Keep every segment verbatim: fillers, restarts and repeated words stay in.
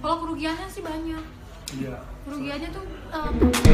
Kalau kerugiannya sih banyak. Iya. Kerugiannya tuh uh,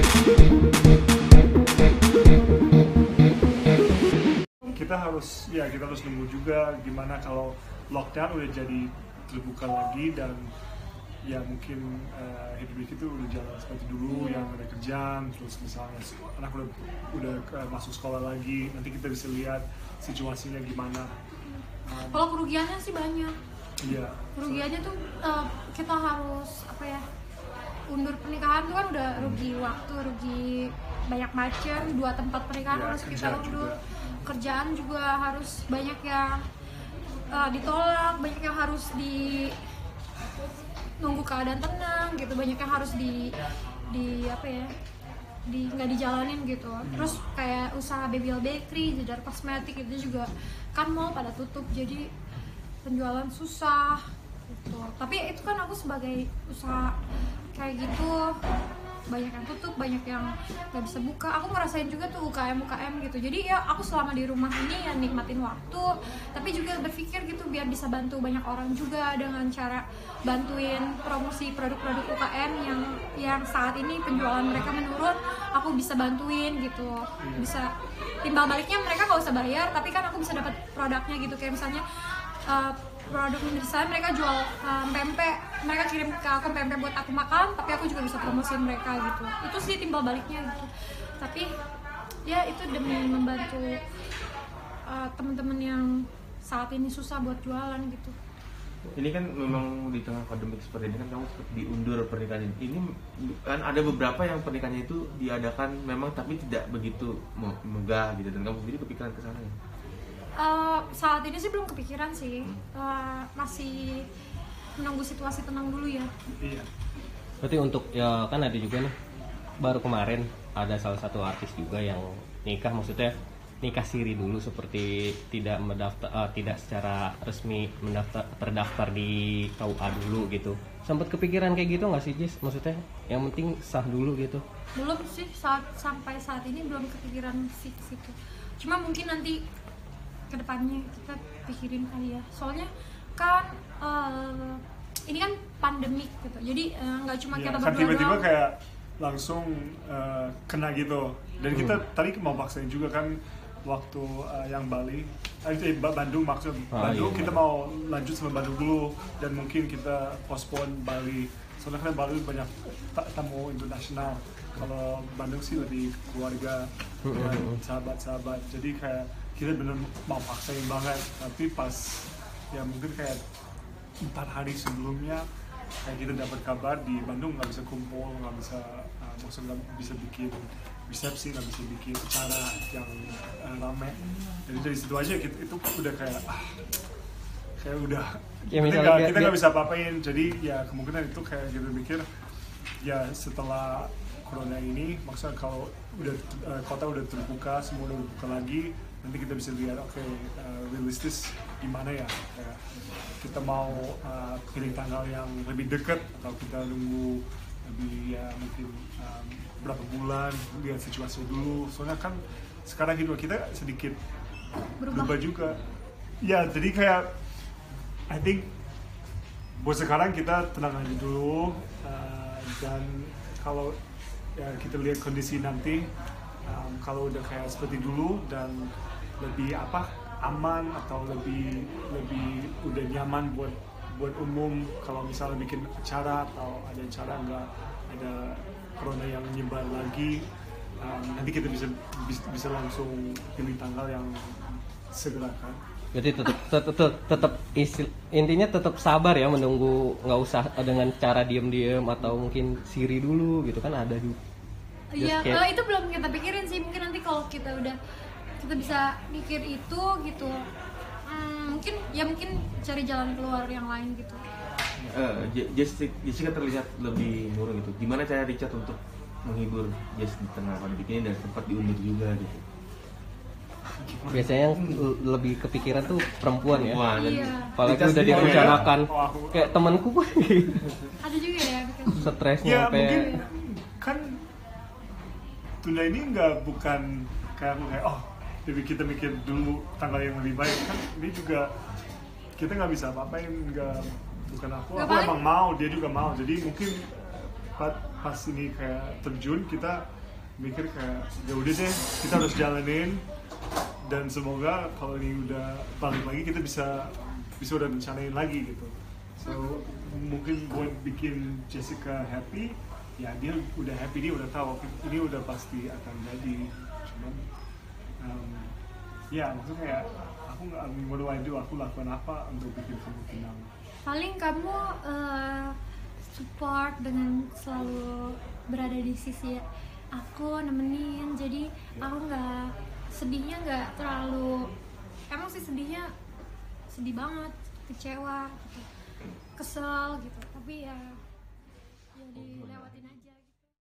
kita harus ya kita harus nunggu juga gimana kalau lockdown udah jadi terbuka lagi dan ya mungkin uh, hidup itu udah jalan seperti dulu, yang ada kerjaan, terus misalnya anak udah udah uh, masuk sekolah lagi, nanti kita bisa lihat situasinya gimana. Um, kalau kerugiannya sih banyak. Iya. Kerugiannya tuh uh, kita harus apa ya? Undur pernikahan tuh kan udah rugi waktu, rugi banyak macam, dua tempat pernikahan Ya, harus kita kerjaan undur. juga. Kerjaan juga harus banyak yang uh, ditolak, banyak yang harus di nunggu keadaan tenang gitu, banyak yang harus di di apa ya? di nggak dijalanin gitu. Terus kayak usaha Babyl Bakery, Jedar Kosmetik itu juga kan mall pada tutup, jadi penjualan susah gitu. Tapi itu kan aku sebagai usaha kayak gitu, banyak yang tutup, banyak yang nggak bisa buka. Aku ngerasain juga tuh U K M U K M gitu. Jadi ya aku selama di rumah ini ya nikmatin waktu, tapi juga berpikir gitu biar bisa bantu banyak orang juga dengan cara bantuin promosi produk-produk U K M yang yang saat ini penjualan mereka menurun. Aku bisa bantuin gitu, bisa timbal baliknya mereka nggak usah bayar, tapi kan aku bisa dapat produknya gitu. Kayak misalnya uh, produk misalnya mereka jual um, pempek, mereka kirim ke aku pempek buat aku makan, tapi aku juga bisa promosiin mereka gitu. Itu sih timbal baliknya gitu. Tapi ya itu demi membantu uh, teman-teman yang saat ini susah buat jualan gitu. Ini kan memang di tengah pandemi seperti ini kan kamu sempat diundur pernikahan ini. Ini kan ada beberapa yang pernikahannya itu diadakan memang tapi tidak begitu megah gitu, dan kamu sendiri kepikiran ke sana ya? Uh, saat ini sih belum kepikiran sih, uh, masih menunggu situasi tenang dulu ya. Iya. Berarti untuk ya kan ada juga nih baru kemarin ada salah satu artis juga yang nikah, maksudnya nikah siri dulu seperti tidak mendaftar, uh, tidak secara resmi mendaftar terdaftar di K U A dulu gitu. Sempat kepikiran kayak gitu nggak sih Jis? Maksudnya yang penting sah dulu gitu. Belum sih, saat sampai saat ini belum kepikiran sih ke situ. Cuma mungkin nanti kedepannya kita pikirin kali ya, soalnya kan uh, ini kan pandemik gitu, jadi nggak uh, cuma Ya, kita kan berdua tiba-tiba doang. kayak langsung uh, kena gitu, dan kita Hmm. tadi mau paksain juga kan waktu uh, yang Bali, eh Bandung maksud Ah, Bandung, iya. kita mau lanjut sama Bandung dulu dan mungkin kita postpone Bali, soalnya kan Bali banyak ta- tamu internasional. Kalau Bandung sih lebih keluarga dan sahabat-sahabat, jadi kayak kita bener mau paksain banget, tapi pas ya mungkin kayak empat hari sebelumnya kayak kita dapat kabar di Bandung nggak bisa kumpul, nggak bisa uh, maksudnya nggak bisa bikin resepsi, nggak bisa bikin acara yang uh, rame. Jadi dari situ aja kita, itu udah kayak ah, kayak udah Ya, kita misalnya nggak dia- kita dia- nggak bisa apa-apain. Jadi ya kemungkinan itu kayak kita mikir ya setelah corona ini, maksudnya kalau udah uh, kota udah terbuka, semua udah terbuka lagi, nanti kita bisa lihat oke okay, uh, realistis gimana ya, kayak kita mau uh, pilih tanggal yang lebih dekat atau kita nunggu lebih ya mungkin um, berapa bulan, lihat situasi dulu, soalnya kan sekarang hidup kita sedikit Berubah. berubah juga ya, jadi kayak I think buat sekarang kita tenang aja dulu, uh, dan kalau ya, kita lihat kondisi nanti, um, kalau udah kayak seperti dulu dan lebih apa aman atau lebih lebih udah nyaman buat buat umum, kalau misalnya bikin acara atau ada acara nggak ada corona yang nyebar lagi, um, nanti kita bisa, bisa bisa langsung pilih tanggal yang segera kan. Berarti tetap tetap tetap, tetap isil- intinya tetap sabar ya, menunggu, nggak usah dengan cara diem-diem atau mungkin siri dulu gitu kan, ada juga. Iya, Just kayak- uh, itu belum kita pikirin sih. Mungkin nanti kalau kita udah kita bisa mikir itu gitu, hmm, mungkin ya mungkin cari jalan keluar yang lain gitu. Uh, Je- Jessica, Jessica terlihat lebih murung gitu. Gimana cara Richard untuk menghibur Jess di tengah pandemi ini dan sempat diundur juga gitu? Biasanya yang l- lebih kepikiran tuh perempuan ya. Wah, dan Iya. Apalagi Richard udah sendiri- direncanakan Oh, aku- kayak temanku Ada juga ya bikin. stresnya Ya sampai mungkin kan tunda ini nggak bukan kayak aku kayak oh jadi kita mikir dulu tanggal yang lebih baik, kan ini juga kita nggak bisa apa-apain, nggak bukan aku Gak aku paling- emang mau, dia juga mau, jadi mungkin pas, pas ini kayak terjun kita mikir kayak ya udah deh kita harus jalanin, dan semoga kalau ini udah balik lagi kita bisa bisa udah rencanain lagi gitu. So mungkin buat bikin Jessica happy, ya dia udah happy, dia udah tahu ini udah pasti akan jadi. Cuman um, ya maksudnya kayak aku nggak, what do I do, aku lakukan apa untuk bikin kamu tenang. Paling kamu eh, support dengan selalu berada di sisi aku, nemenin, jadi aku nggak sedihnya nggak terlalu, emang sih sedihnya sedih banget, kecewa gitu, kesel gitu, tapi ya ya dilewatin